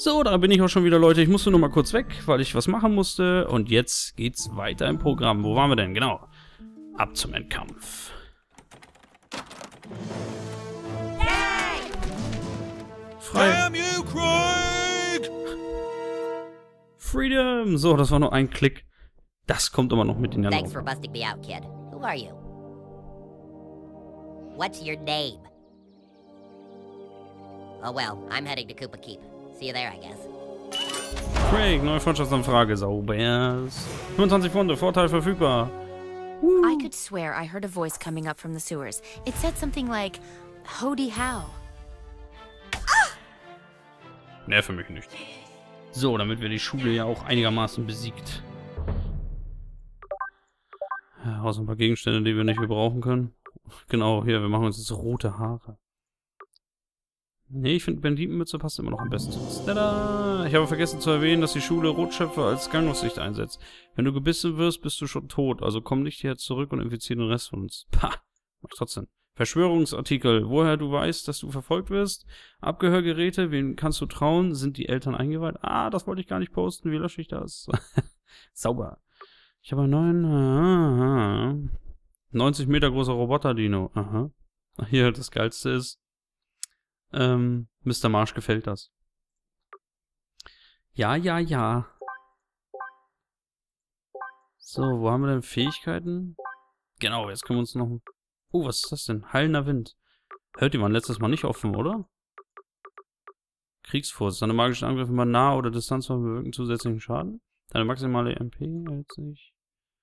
So, da bin ich auch schon wieder, Leute. Ich musste nur mal kurz weg, weil ich was machen musste. Und jetzt geht's weiter im Programm. Wo waren wir denn? Genau. Ab zum Endkampf. Frei. Damn you, Craig! Freedom! So, das war nur ein Klick. Das kommt immer noch mit in der Thanks for busting me out, kid. Who are you? What's your name? Oh well, I'm heading to Koopa Keep. See you there, I guess. Craig, neue Freundschaftsanfrage. Saubers. 25 Pfunde, Vorteil verfügbar. I could swear I heard a voice coming up from the sewers. It said something like, Hody how. Nerve mich nicht. So, damit wir die Schule ja auch einigermaßen besiegt. Ja, außer ein paar Gegenstände, die wir nicht gebrauchen können. Genau, hier, wir machen uns jetzt rote Haare. Nee, ich finde, Banditenmütze passt immer noch am besten. Tada! Ich habe vergessen zu erwähnen, dass die Schule Rotschöpfe als Gangaussicht einsetzt. Wenn du gebissen wirst, bist du schon tot. Also komm nicht hierher zurück und infiziere den Rest von uns. Pah! Mach trotzdem. Verschwörungsartikel. Woher du weißt, dass du verfolgt wirst? Abgehörgeräte. Wem kannst du trauen? Sind die Eltern eingeweiht? Ah, das wollte ich gar nicht posten. Wie lösche ich das? Sauber. Ich habe einen 90 Meter großer Roboter-Dino. Aha. Hier, das Geilste ist, Mr. Marsh gefällt das. Ja, ja, ja. So, wo haben wir denn Fähigkeiten? Genau, jetzt können wir uns noch... Oh, was ist das denn? Heilender Wind. Hört die man letztes Mal nicht offen, oder? Kriegsfurcht. Deine magischen Angriffe bei nah oder Distanz bewirken zusätzlichen Schaden. Deine maximale MP hält sich...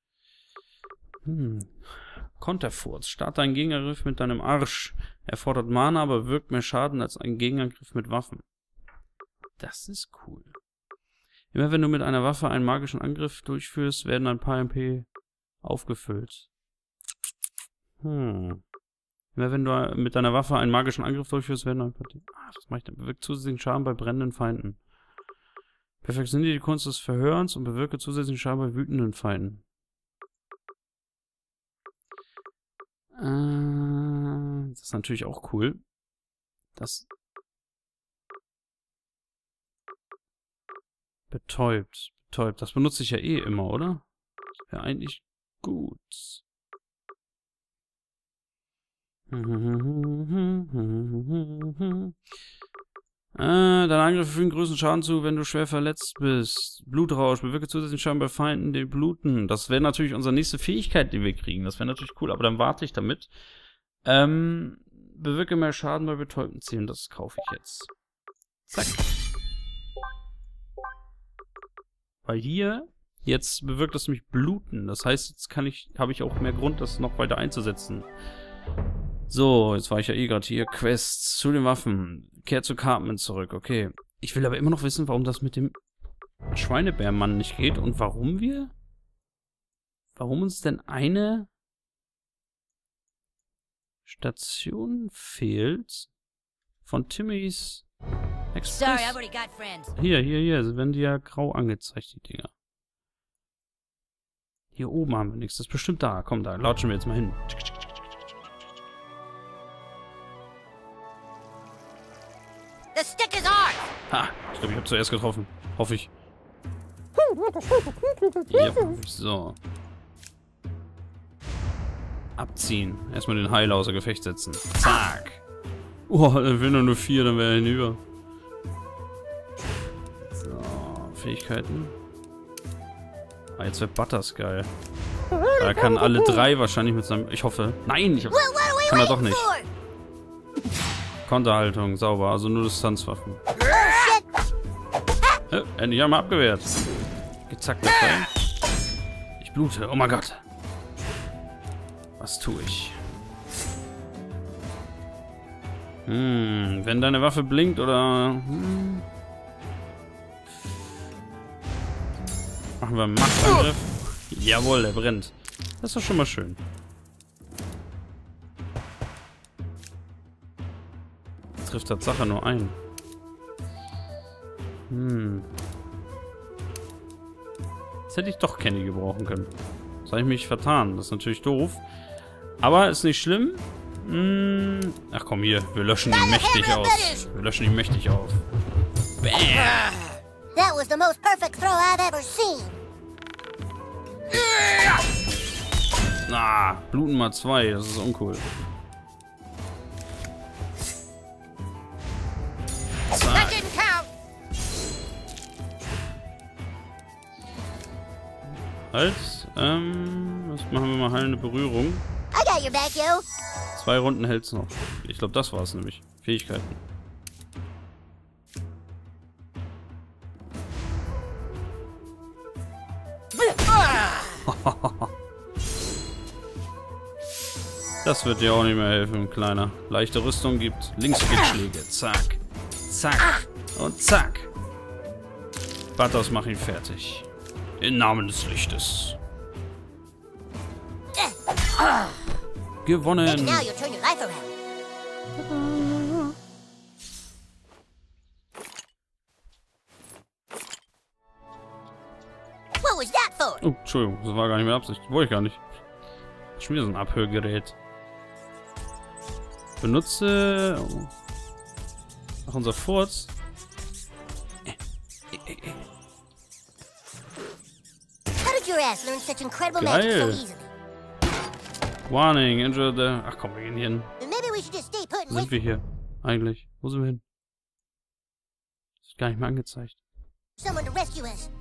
Konterfurz. Starte einen Gegenangriff mit deinem Arsch. Erfordert Mana, aber wirkt mehr Schaden als ein Gegenangriff mit Waffen. Das ist cool. Immer wenn du mit einer Waffe einen magischen Angriff durchführst, werden ein paar MP aufgefüllt. Immer wenn du mit deiner Waffe einen magischen Angriff durchführst, werden ein paar... was mache ich denn? Bewirkt zusätzlichen Schaden bei brennenden Feinden. Perfektioniere die Kunst des Verhörens und bewirke zusätzlichen Schaden bei wütenden Feinden. Das ist natürlich auch cool. Das betäubt. Betäubt. Das benutze ich ja eh immer, oder? Das wäre eigentlich gut. Deine Angriffe fügen größten Schaden zu, wenn du schwer verletzt bist. Blutrausch, bewirke zusätzlichen Schaden bei Feinden, die bluten. Das wäre natürlich unsere nächste Fähigkeit, die wir kriegen. Das wäre natürlich cool, aber dann warte ich damit. Bewirke mehr Schaden bei betäubten Zielen. Das kaufe ich jetzt. Zack. Weil hier, jetzt bewirkt das nämlich Bluten. Das heißt, jetzt habe ich auch mehr Grund, das noch weiter einzusetzen. So, jetzt war ich ja eh gerade hier. Quests zu den Waffen. Kehr zu Cartman zurück. Okay. Ich will aber immer noch wissen, warum das mit dem Schweinebärmann nicht geht und warum uns denn eine Station fehlt von Timmys Express. Sorry, I've already got friends. Hier. Sie werden die ja grau angezeigt, die Dinger. Hier oben haben wir nichts. Das ist bestimmt da. Komm, da latschen wir jetzt mal hin. The stick is ours! Ha! Ich glaube, ich habe zuerst getroffen. Hoffe ich. Yep. So. Abziehen. Erstmal den Heiler außer Gefecht setzen. Zack! Oh, dann will nur 4, dann wäre er hinüber. So, Fähigkeiten. Ah, jetzt wird Butters geil. Da kann alle 3 wahrscheinlich mit seinem... Ich hoffe. Nein, ich kann er doch nicht. Konterhaltung, sauber, also nur Distanzwaffen. Endlich einmal abgewehrt. Gezackt mit Pfeil. Ich blute, oh mein Gott. Was tue ich? Wenn deine Waffe blinkt oder... Machen wir einen Machtangriff. Jawohl, der brennt. Das ist doch schon mal schön. Trifft Tatsache nur ein. Jetzt hätte ich doch Candy gebrauchen können. Das habe ich mich vertan. Das ist natürlich doof. Aber ist nicht schlimm. Ach komm hier, wir löschen ihn mächtig aus. Wir löschen ihn mächtig auf. Bam! That was the most perfect throw I've ever seen. Ah, bluten mal 2, das ist uncool. That didn't count. Halt, was machen wir mal heilende Berührung. I got your back, yo. 2 Runden hält's noch. Ich glaube, das war's nämlich. Fähigkeiten. Das wird dir auch nicht mehr helfen, Kleiner. Leichte Rüstung gibt Linksklickschläge. Zack. Zack. Und zack. Butters, mach ihn fertig. Im Namen des Lichtes. Maybe Gewonnen. now you'll turn your life around. What was that for? Oh, Entschuldigung, das war gar nicht mehr Absicht. Wollte ich gar nicht. Schon wieder so ein Abhörgerät. Benutze... Oh. Ach, unser Furz. How did your ass learn such incredible magic so Geil. easily? Warning, injure the... Ach komm, wir gehen hier hin. Then maybe we should just stay put and Wo wait sind wir hier? Eigentlich. Wo sind wir hin? Ist gar nicht mehr angezeigt. for someone to rescue us.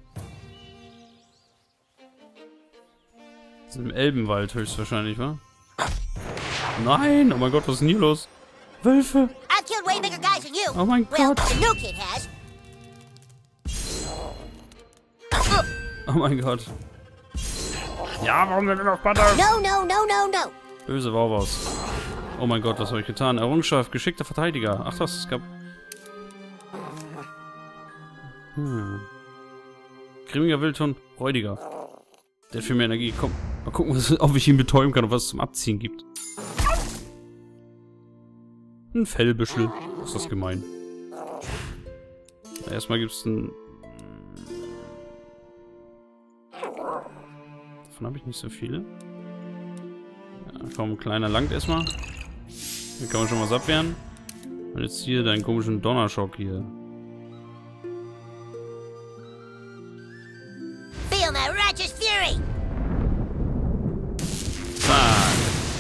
Das ist im Elbenwald höchstwahrscheinlich, wa? Nein! Oh mein Gott, was ist denn hier los? Wölfe! I've killed way bigger guys than you. Oh mein Well, Gott! the new kid has. Oh mein Gott. Ja, warum denn auf Butter? No, no, no, no, no. Böse Wauwaus. Oh mein Gott, was habe ich getan? Errungenschaft, geschickter Verteidiger. Ach was, es gab... Grimmiger Wildhund, räudiger. Der hat viel mehr Energie. Komm, mal gucken, ob ich ihn betäuben kann und was es zum Abziehen gibt. Ein Fellbüschel. Ist das gemein. Ja, erstmal gibt es ein... Davon habe ich nicht so viele. Ja, komm, kleiner langt erstmal. Hier kann man schon was abwehren. Und jetzt hier deinen komischen Donnerschock hier. Feel my righteous fury. Zack.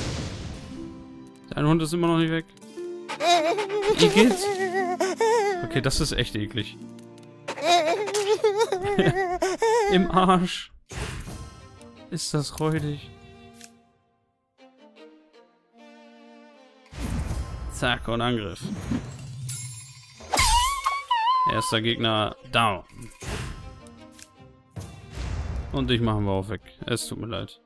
Dein Hund ist immer noch nicht weg. Ekelt. Okay, das ist echt eklig. Im Arsch. Ist das räudig. Zack, und Angriff. Erster Gegner down. Und dich machen wir auch weg. Es tut mir leid.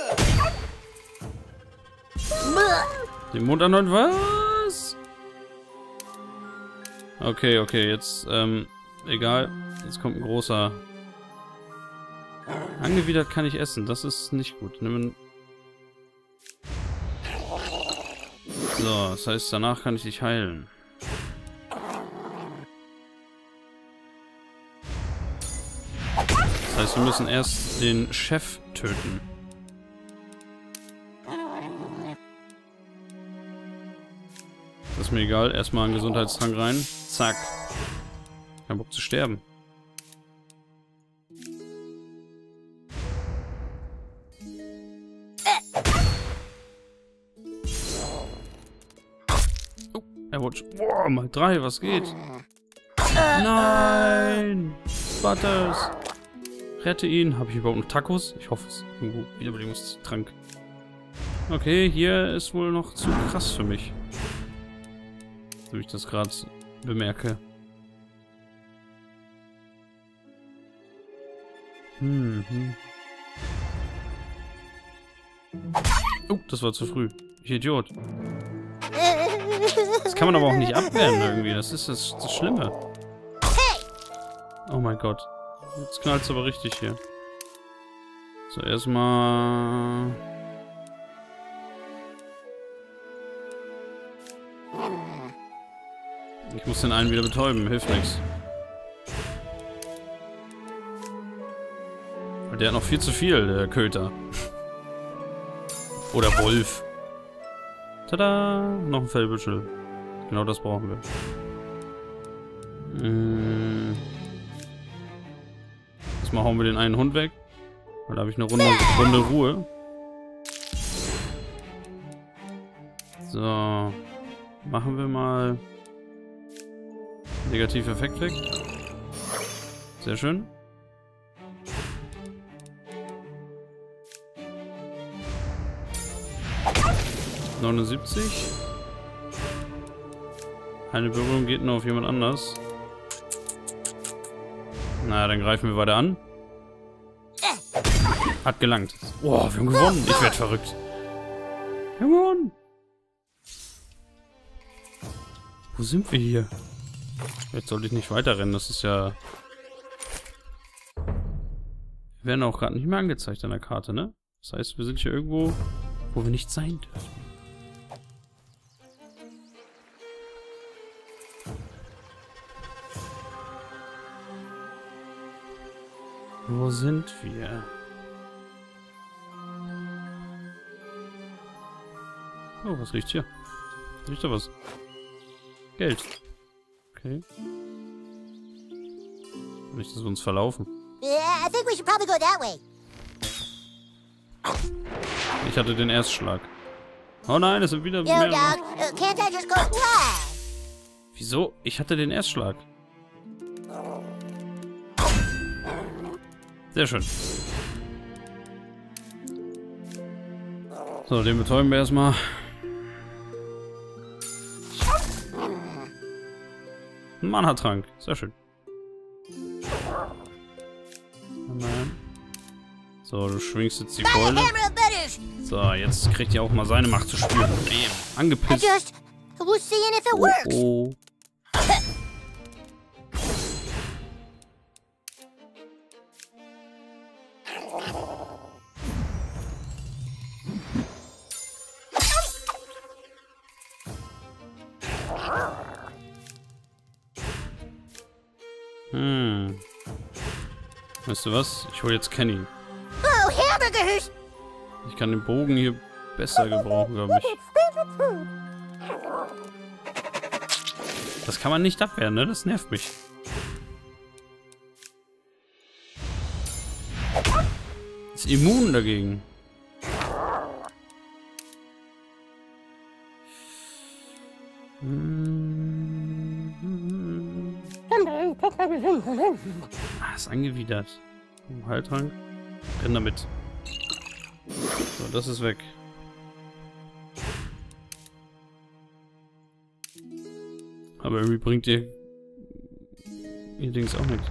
Den Mund anhören, was? Okay, okay, jetzt, egal. Jetzt kommt ein großer... Angewidert kann ich essen, das ist nicht gut. Nimm... So, das heißt, danach kann ich dich heilen. Das heißt, wir müssen erst den Chef töten. Das ist mir egal. Erstmal einen Gesundheitstrank rein. Zack. Kein Bock zu sterben. Oh, er wurde... Boah, mal 3, was geht? Nein! Butters! Rette ihn. Habe ich überhaupt noch Tacos? Ich hoffe es. Irgendwo. Wiederbelebungstrank. Okay, hier ist wohl noch zu krass für mich. So wie ich das gerade bemerke. Oh, das war zu früh. Ich Idiot. Das kann man aber auch nicht abwehren irgendwie. Das ist das Schlimme. Oh mein Gott. Jetzt knallt es aber richtig hier. So, erstmal... Ich muss den einen wieder betäuben, hilft nichts. Der hat noch viel zu viel, der Köter. Oder Wolf. Tada! Noch ein Fellbüschel. Genau das brauchen wir. Erstmal hauen wir den einen Hund weg. Weil da habe ich eine Runde Ruhe. So. Machen wir mal Negativeffekt weg. Sehr schön. $79. Eine Berührung geht nur auf jemand anders. Na, dann greifen wir weiter an. Hat gelangt. Boah, wir haben gewonnen. Ich werde verrückt. Wir haben gewonnen. Wo sind wir hier? Jetzt sollte ich nicht weiterrennen. Das ist ja... Wir werden auch gerade nicht mehr angezeigt an der Karte, ne? Das heißt, wir sind hier irgendwo, wo wir nicht sein dürfen. Wo sind wir? Oh, was riecht hier? Riecht da was? Geld. Okay. Nicht, dass wir uns verlaufen. Yeah, I think we should probably go that way. Ich hatte den Erstschlag. Oh nein, es sind wieder Yo, mehr. dog, can't I just go? Wow. Wieso? Ich hatte den Erstschlag. Sehr schön. So, den betäuben wir erstmal. Ein Mana-Trank. Sehr schön. So, du schwingst jetzt die Keule. So, jetzt kriegt ihr auch mal seine Macht zu spüren. Bam. Angepisst. We'll see if it works. Oh. Weißt du was? Ich hole jetzt Kenny. Oh, hamburgers! Ich kann den Bogen hier besser gebrauchen, glaube ich. Das kann man nicht abwehren, ne? Das nervt mich. Ist immun dagegen. Ah, ist angewidert. Heiltrank. Renn damit. So, das ist weg. Aber irgendwie bringt ihr Dings auch nichts.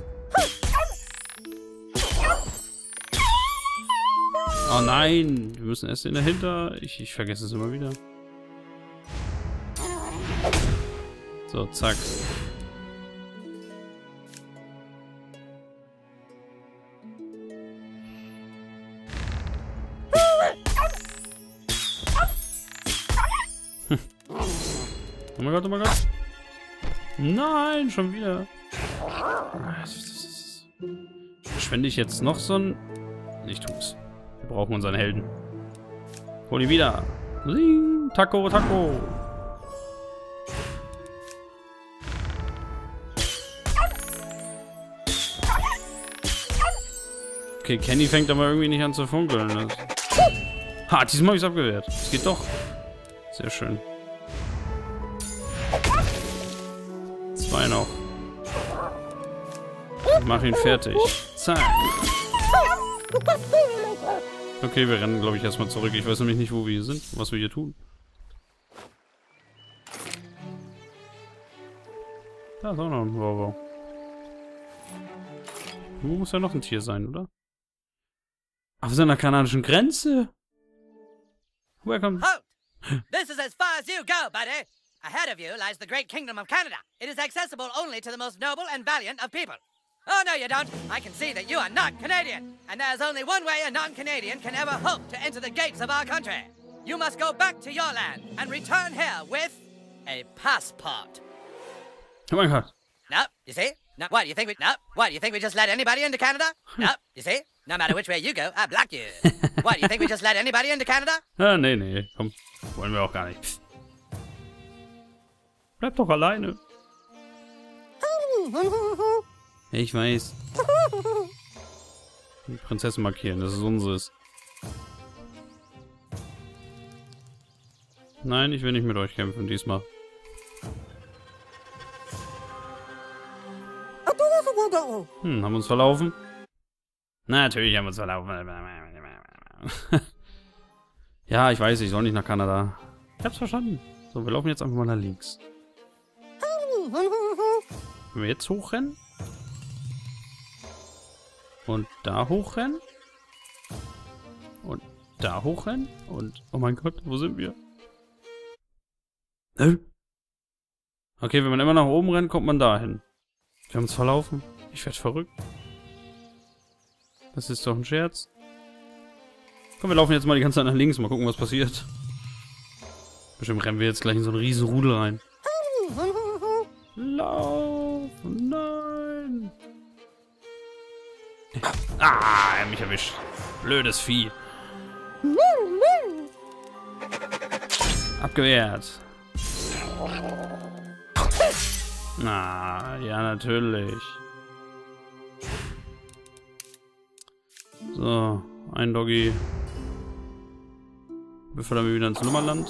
Oh nein! Wir müssen erst dahinter. Ich vergesse es immer wieder. So, zack. Oh mein Gott, oh mein Gott. Nein, schon wieder. Verschwende ich jetzt noch so ein... Ich tu's. Wir brauchen unseren Helden. Hol ihn wieder. Taco, Taco. Okay, Kenny fängt aber irgendwie nicht an zu funkeln. Ha, diesmal habe ich es abgewehrt. Es geht doch. Sehr schön. 2 noch. Mach ihn fertig. Zack. Okay, wir rennen, glaube ich, erstmal zurück. Ich weiß nämlich nicht, wo wir hier sind, was wir hier tun. Da ist auch noch ein Wow. Wo muss ja noch ein Tier sein, oder? Auf seiner kanadischen Grenze? Welcome. Halt! This is as far as you go, buddy! Ahead of you lies the great kingdom of Canada. It is accessible only to the most noble and valiant of people. Oh, no, you don't. I can see that you are not Canadian. And there's only one way a non-Canadian can ever hope to enter the gates of our country. You must go back to your land and return here with a passport. Oh mein Gott. No, you see? No, what, do you think we... No, what, do you think we just let anybody into Canada? No, you see? No matter which way you go, I block you. What, do you think we just let anybody into Canada? Ah, nee, komm. Wollen wir auch gar nicht. Bleib doch alleine. Ich weiß. Die Prinzessin markieren, das ist unseres. Nein, ich will nicht mit euch kämpfen diesmal. Haben wir uns verlaufen? Na, natürlich haben wir uns verlaufen. Ja, ich weiß, ich soll nicht nach Kanada. Ich hab's verstanden. So, wir laufen jetzt einfach mal nach links. Wenn wir jetzt hochrennen? Und da hochrennen? Und da hochrennen? Und, oh mein Gott, wo sind wir? Okay, wenn man immer nach oben rennt, kommt man dahin. Wir haben uns verlaufen. Ich werde verrückt. Das ist doch ein Scherz. Komm, wir laufen jetzt mal die ganze Zeit nach links. Mal gucken, was passiert. Bestimmt rennen wir jetzt gleich in so einen riesen Rudel rein. Lauf! Nein! Ah, er hat mich erwischt. Blödes Vieh. Abgewehrt. Na, ja, natürlich. So, ein Doggy. Befördern wir wieder ins Nummerland.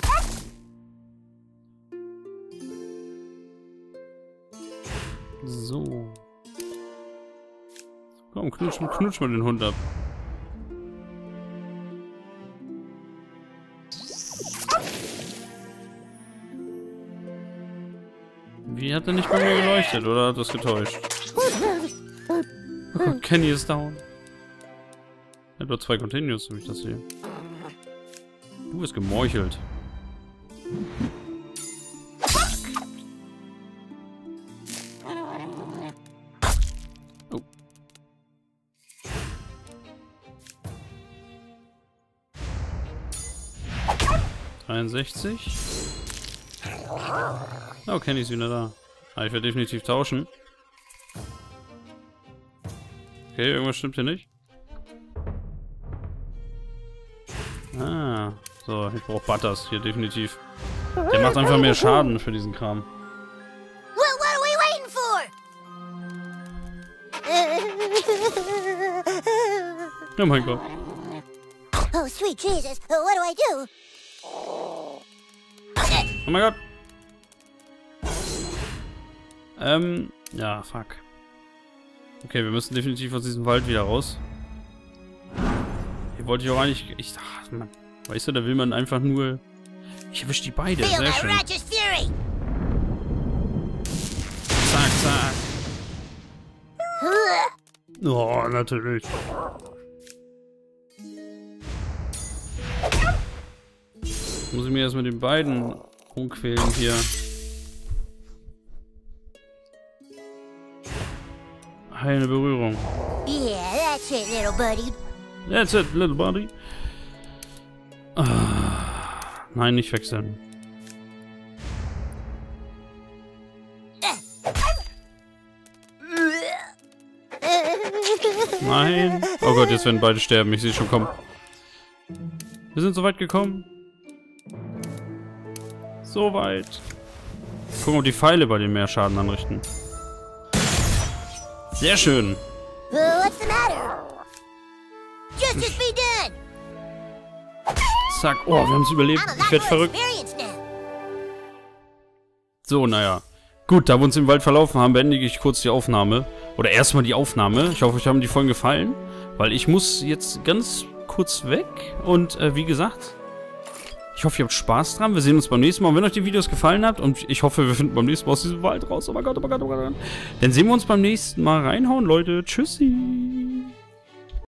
So. Komm, knutsch mal den Hund ab. Wie hat er nicht bei mir geleuchtet, oder hat das getäuscht? Oh, Kenny ist down. Er hat nur 2 Continues, so wie ich das sehe. Du bist gemeuchelt. Oh. 63. Oh, Kenny ist wieder da. Ah, ich werde definitiv tauschen. Okay, irgendwas stimmt hier nicht. Ah, so, ich brauche Butters hier definitiv. Der macht einfach mehr Schaden für diesen Kram. What are we waiting for? Oh mein Gott. Oh, sweet Jesus. What do I do? Oh mein Gott. Ja, fuck. Okay, wir müssen definitiv aus diesem Wald wieder raus. Hier wollte ich auch eigentlich... Ach, Mann. Weißt du, da will man einfach nur... Ich erwische die beide, Feel sehr my schön. righteous fury. Zack, zack. Oh, natürlich. Muss ich mir erst mit den beiden rumquälen hier. Eine Berührung. Yeah, that's it, little buddy. That's it, little buddy. Ah, nein, nicht wechseln. Nein. Oh Gott, jetzt werden beide sterben. Ich sehe schon kommen. Wir sind so weit gekommen. So weit. Gucken, ob die Pfeile bei denen mehr Schaden anrichten. Sehr schön. What's the matter? Justice be done. Zack. Oh, wir haben es überlebt. I'm a Ich lot werde more verrückt. experienced now. So, naja. Gut, da wir uns im Wald verlaufen haben, beende ich kurz die Aufnahme. Oder erstmal die Aufnahme. Ich hoffe, euch haben die Folgen gefallen. Weil ich muss jetzt ganz kurz weg. Und wie gesagt, ich hoffe, ihr habt Spaß dran. Wir sehen uns beim nächsten Mal. Und wenn euch die Videos gefallen hat, und ich hoffe, wir finden beim nächsten Mal aus diesem Wald raus. Oh mein Gott, oh mein Gott, oh mein Gott. Dann sehen wir uns beim nächsten Mal. Reinhauen, Leute. Tschüssi.